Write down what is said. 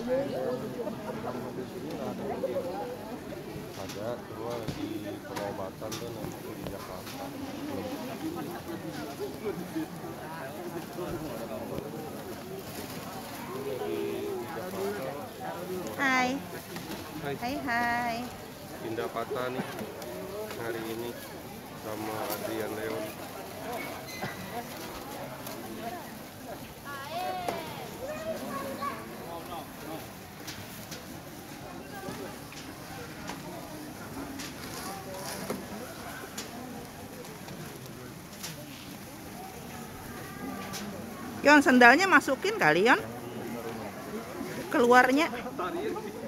Ada, cuma lagi pengobatan tuh nanti di Jakarta. Hai. Hai. Hai hai. Pindah patah nih hari ini sama Adrian Leon. Yon, sendalnya masukin kali, Yon. Keluarnya.